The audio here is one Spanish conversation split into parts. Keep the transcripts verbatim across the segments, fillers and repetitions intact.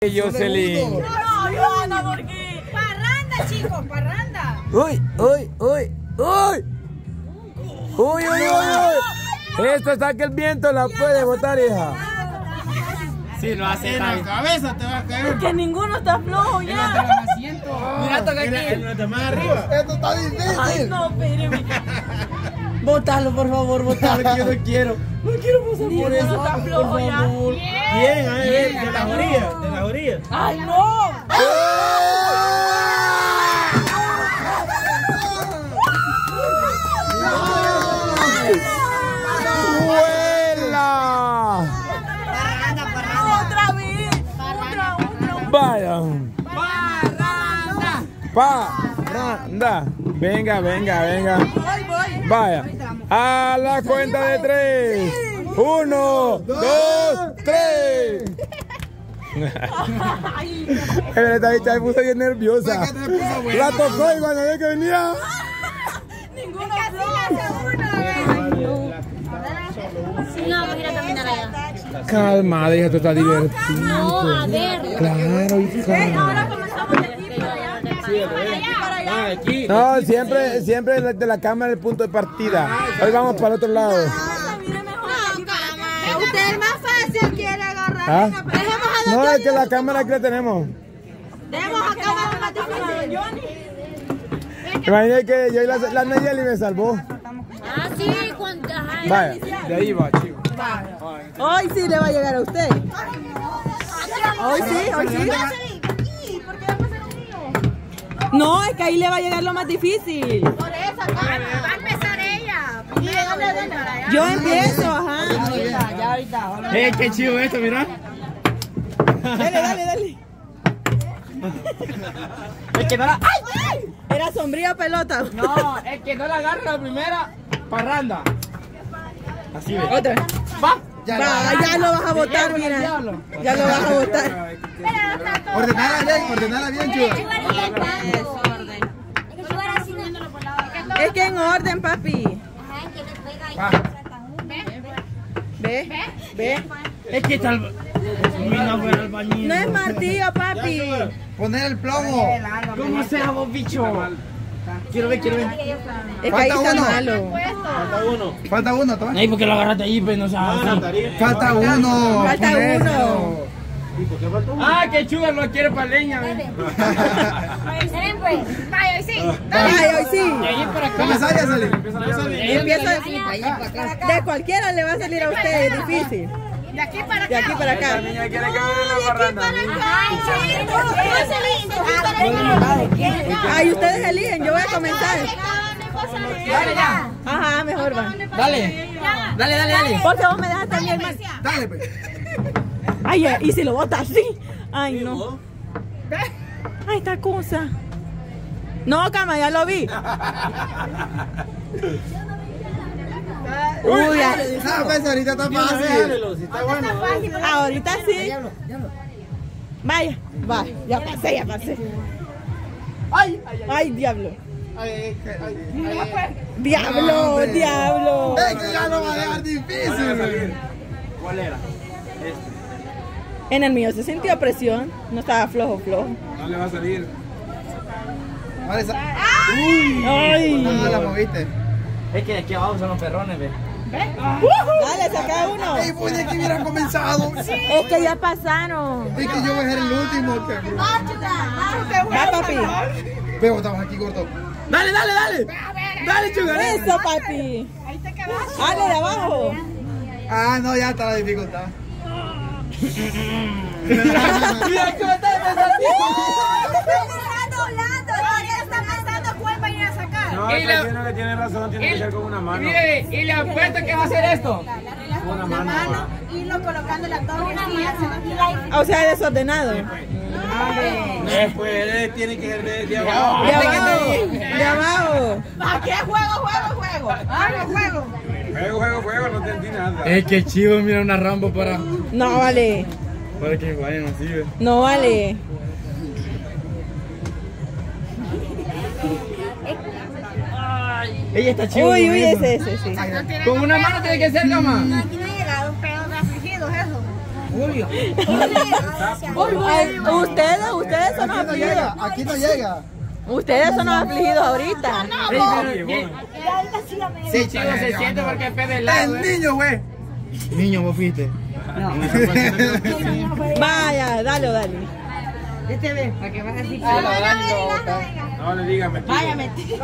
Jocelyn. No, Joana, ¿por qué? Parranda, chicos, parranda. Uy, uy, uy, uy. Uy, uy, uy, uy. Esto está que el viento la puede botar, hija. Sí, lo hace en la cabeza, te va a caer. Que ninguno está flojo ya. Mira, toca aquí. En los más arriba. Esto está difícil. Ay, no, espérame. Bótalo, por favor, bótalo, que yo no quiero. No quiero pasar por eso. Ninguno está flojo ya. Bien, a ver, de las orillas, de las orillas. Ay, no. ¡Vuela! Otra vez. Otra, otra. Vaya. Parranda. Parranda. Venga, venga, venga. Voy, voy. Vaya. A la cuenta de tres. Uno, dos, tres. Esta bicha se puso bien nerviosa. La tocó y cuando ve que venía. Ninguno flojo. No, vamos a ir a caminar allá. Calma, hija, esto está divertido. No, a ver. Claro, hija. Ahora comenzamos de aquí para allá. Para allá. Ah, aquí. No, siempre, siempre de la cámara el punto de partida. Hoy vamos para el otro lado. Usted es más fácil, quiere agarrar. ¿Ah? Dejemos a No, es que la cámara aquí la tenemos. Dejemos acá abajo más difícil. Imagínate que yo y la, la Nayeli me salvó. Ah, sí, cuando. Ajá. Vaya, de ahí va, chico. Hoy sí le va a llegar a usted. Hoy sí, hoy sí. No, es que ahí le va a llegar lo más difícil. Por eso, va a empezar ella. Yo empiezo, ajá. Ya ahorita. Eh, qué chido esto, mira. Dale, dale, dale. Es que no la. ¡Ay! ¿Era sombría o pelota? No, es que no la agarra la primera parranda. Así ve. Otra. Va. Ya, ya lo vas a botar, mira. Ya lo vas a botar. Ordenala bien, ordenala bien, chulo. Es que en orden, papi. ¿Ve? ¿Ve? Es que está el. Mira, fuera el bañito. No es martillo, papi. Poner el plomo. ¿Cómo sea vos, bicho? Quiero ver, quiero ver. Es que ahí Falta está uno. malo. Falta uno. Falta uno, toma. Ay, porque lo agarraste ahí, pues no sabes. Falta uno. Falta ponéselo. uno. Ah, qué chulo, no quiere para leña. Ven, pues. Vaya, sí. Ay, hoy sí. De ahí para acá. ¿Cómo sale, sale? Empieza. De cualquiera le va a salir a usted, es difícil. De aquí para acá. De aquí para acá. Niña quiere que me dé la parranda. Ay, ustedes eligen, yo voy a comenzar. Dale ya. Ajá, mejor va. Dale. Dale, dale, dale. Porque vos me dejas también, hermano. Dale, pues. Ay, y si lo botas así. Ay, no. Ay, esta cosa. No, cama, ya lo vi. Uy, ya. No, pues ahorita está fácil. Si está bueno. Ahorita sí. Vaya, va, ya pasé, ya pasé. Ay, Ay, diablo. ay, ay. Diablo, Hombre. diablo. Es que ya no va a dejar difícil. ¿Cuál era? En el mío se sintió presión. No estaba flojo, flojo. No le va a salir. Vale, esa- Ay. No, la moviste. Es que de aquí abajo son los perrones, ve. Dale, saca uno. Ey, pues ya que hubiera comenzado. Es que ya pasaron. Es que yo voy a ser el último. Que... Va, papi. Pero estamos aquí, gordo. Dale, dale, dale. Dale, chugar. Eso, papi. Dale, de abajo. Ah, no, ya está la dificultad. Mira, ¿cómo está? No, Y está la- lleno que tiene razón, tiene que ser con una mano. Mire, y le apuesto que va a hacer esto. Una mano. va. Irlo colocando la torre O sea, desordenado. Después eh, tiene que ser de, de abajo. De abajo. De abajo. ¿Para qué juego, juego, juego? Juego, juego. Juego, juego, juego, no te entiendo nada. Es que chivo, mira una rampa para, No vale. para que vayan así, ve. No vale. Ella está chivo. Uy, con uy, eso. ese, ese, sí. Con una mano tiene que ser, cama. Aquí no ha llegado un pedo de afligidos, eso. Julio. Ay, ustedes, ustedes son los Aquí no afligidos. llega, aquí no llega. Ustedes son los afligidos ahorita. Sí, chico, se siente porque es pelado. El niño, güey. Niño, vos fuiste. Vaya, dale, dale. Este ve, para que vas así. No le digas mentira. Vaya, metí.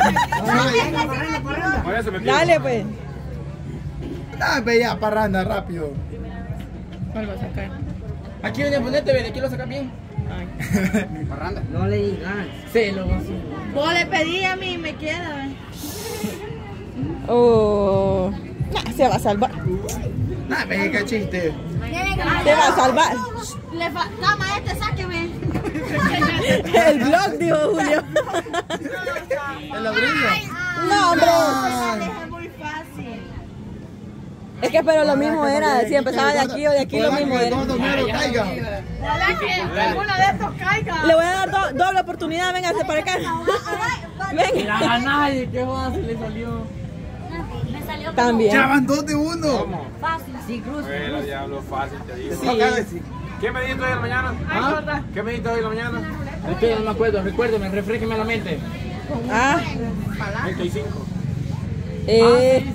Por eso me tiro. Dale, pues. Dame ya, parranda, rápido. ¿Cuál va a sacar? Aquí viene a ponerte, ve, de aquí lo sacas bien. Parranda. No le digas. Sí, lo vas a hacer. Vos le pedí a mí, me queda. Oh. Nah, se va a salvar. Dame, qué chiste. Se va a salvar. Le fa... Cama, este, sáqueme. El blog, dijo Julio. El ladrillo. No, hombre. Es muy fácil. Es que pero lo mismo era, si empezaba de aquí o de aquí lo Ojalá mismo que era. todo mero caiga. Ojalá que uno de estos caiga. Le voy a dar do- doble oportunidad, véngase para acá. Venga. Mira, a nadie, ¿qué joda se le salió? Me salió como También. Ya van dos de uno. ¿Cómo? fácil. Sí, cruz. Bueno, diablo, fácil te digo. Sí. ¿Qué me dijiste hoy en la mañana? ¿Ah? ¿Qué me dijiste hoy en la mañana? Es que no me acuerdo, recuérdeme, refresqueme la mente. Ah, treinta y cinco. eh.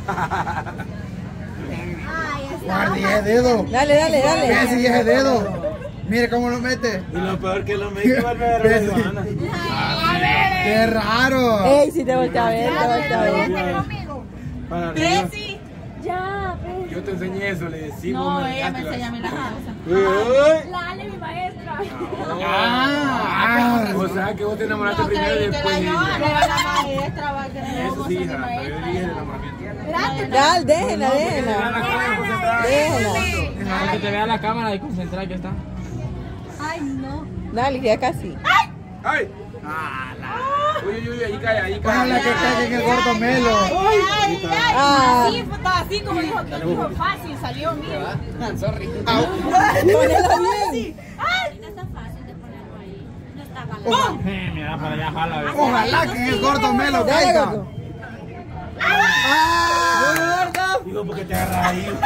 Guardia ese dedo. Dale, dale, ¿Qué dale. si ese dedo? Mire cómo lo mete. Y lo peor que lo me dijo va a ver hermana. Qué raro. Ey, si te volteé a ver, te volteé a ver. Vete conmigo. Para arriba. Ya, pues. Yo te enseñé eso, le decimos. No, ella me enseña a mí la casa. Uy. La Ale, mi maestra. Ah, o sea que vos te enamoraste No primero y creí que después. la de- llevara la maestra, va a querer Eso sí, hija, pero yo dije el enamoramiento. Dale, déjenla, déjenla. Déjenla. Para que te vea la cámara de concentrar que está. Ay, no. Dale, ya casi. ¡Ay! Uy, uy, uy, ahí cae, ahí cae. Ojalá que caiga en el gordo melo. Ah, Sí, pues, estaba así como dijo que dijo fácil, salió mío. Sorry. ponela bien. Ay, no está fácil de ponerlo ahí. No está mal. Eh, mira, para allá jala, ve. Ojalá que en el gordo melo Dale, caiga. gordo. ¡Ah! Digo, porque te agarras ahí.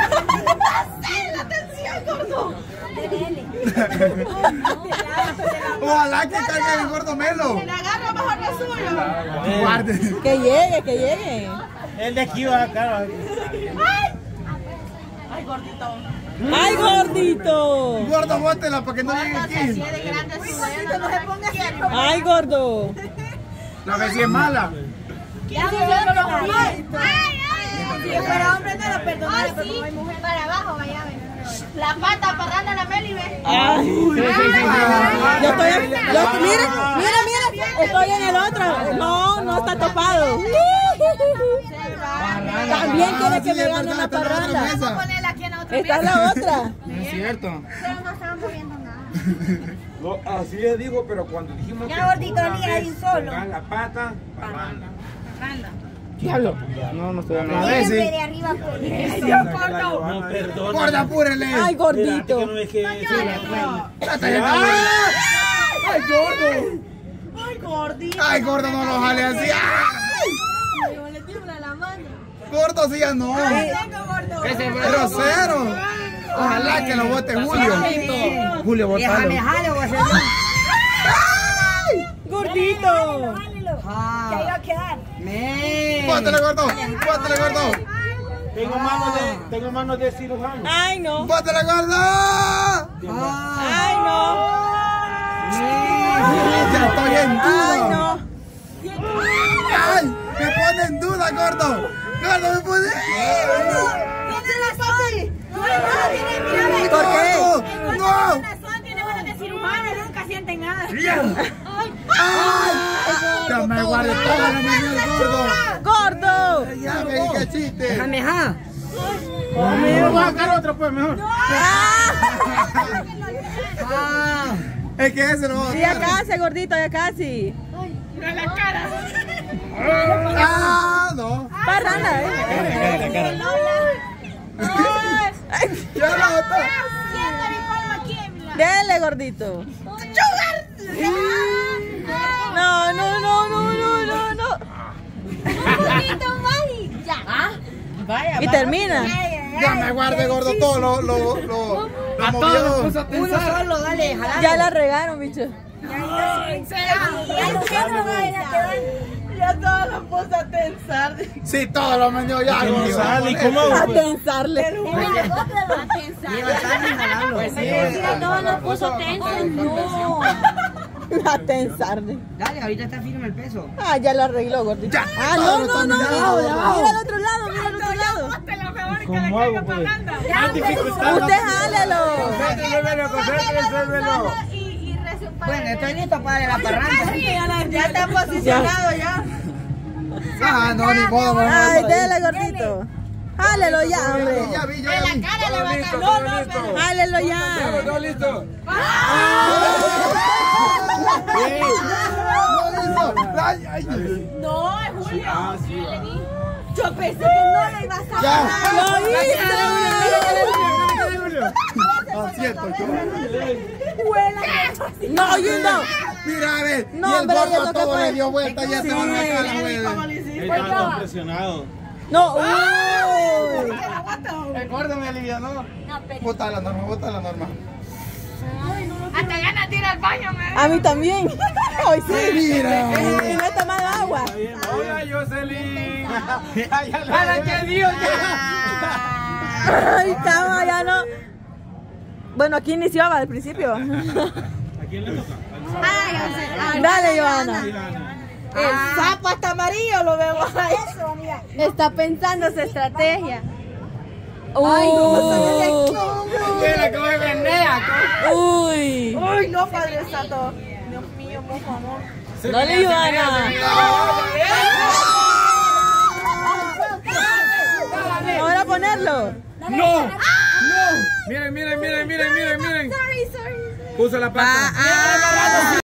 Ojalá que caiga en el gordo melo. Le agarra mejor lo suyo. Guarde. Que llegue, que llegue. El de aquí va acá. Ay, gordito. ¡Ay, gordito! Gordo, bótela para que no llegue Así aquí. de grande su dedo, no se ponga así. ¡Ay, gordo! La vecina es mala. Ya se ve los Ay, ay. Si fuera hombre no lo perdonara, Ay, pero sí. como hay mujer. Para abajo, vaya a ver. La pata parranda la Meli, ve. Ay, yo estoy. Yo, mira, mira, mira. Estoy en el otro. No, no está topado. También quiere que me gane una parranda. mesa. Ponerla aquí en la otra Esta es la otra. No es cierto. Pero no estaban moviendo nada. No, así le digo, pero cuando dijimos Ya, que gordito, una ni ahí vez solo. pongan la pata, parranda. Diablo. No, no estoy A hablando. ver si. de arriba por No, perdón. Gorda, apúrele. Ay, gordito. es que ¡Ay, gordo! Ay, gordito. ¡Ay, gordo, no lo jale así! ¡Ay! Le tiembla la mano. Gordo, sí ya no. Tengo gordo. Ese fue. Grosero. Ojalá que lo vote Julio. Julio, botalo. Gordito. Ya iba a quedar. Bótale, gordo. Bótale, gordo. Tengo manos de, tengo manos de cirujano. Ay, no. Bótale, gordo. Ay, no. Ya estoy en Ay, duda. no. ¡Ay! Me pone en duda, gordo. Gordo, me pone. Tiene razón. No, no, tiene miedo. ¿Por qué? Gordo, ¡no! Razón, tiene ganas de cirujano, nunca sienten nada. ¡Ay! Ya me guardé todo la mañana, gordo. Gordo. Ya me di que chiste. Me voy a sacar otro, pues, mejor. Es que ese no va a Sí, ya casi, gordito, ya casi. ¡Ah, no! Parranda, eh. Ay, ¡Ya lo botó! dele, gordito. No, no, no, no, no, no, no. Vaya, Y termina. Ya me guardé, gordo, todo lo, lo, lo, A todos nos puso a Uno tensar. solo, dale, jalalo. Ya la regaron, bicho. Ya todos los puso a tensar. Sí, todo lo vendió ya. Gonzalo, ¿y cómo? A tensarle. A pensar. Levantarme y jalarlo. Pues sí. Sí, a todos nos puso tensos. No. A tensarle. Dale, ahorita está firme el peso. Ah, ya lo arregló, gordito. Ya. Ah, no, no, no. Todo Mira, está mira al otro lado, mira al otro lado. ¿Cómo hago, pues? Usted jálelo. Concéntrese, concéntrese. Y, y resuelve. Bueno, estoy listo para la parranda. Ya está posicionado ya. Ah, no, ni modo, mamá. Ay, dele, gordito. Jálelo ya, hombre. Ya vi, ya vi. Todo listo, todo listo. Jálelo Ya, ya. todo listo. Ay, ay, ay. No, es Julio. Ah, sí, va. Yo pensé que no le ibas a Ya. ¡Lo hizo! Ah, cierto, yo. No, you no. Mira, a ver. No, y el hombre, ya gordo lo que todo fue. le dio vuelta y ya se van a sacar la hueva. Está impresionado. No, uy. El gordo me alivianó. No, pero. Bota la norma, bota la norma. Hasta ganas de ir al baño, me. A mí también. Hoy sí. Mira. Y no he tomado agua. Hola, Jocelyn. ¡Para que Dios! Ay, cama, ya no. Bueno, aquí iniciaba al principio. ¿A quién le toca? Dale, Johanna. El sapo hasta amarillo lo veo ahí. Está pensando su estrategia. Ay, Uy. Mira cómo me menea. Uy. Uy, no, Padre Santo. Dios mío, por favor. Dale, Johanna. Ahora ponerlo. ¡No! ¡No! Miren, miren, miren, miren, miren, miren. Sorry, sorry. Puso la pata. Ah,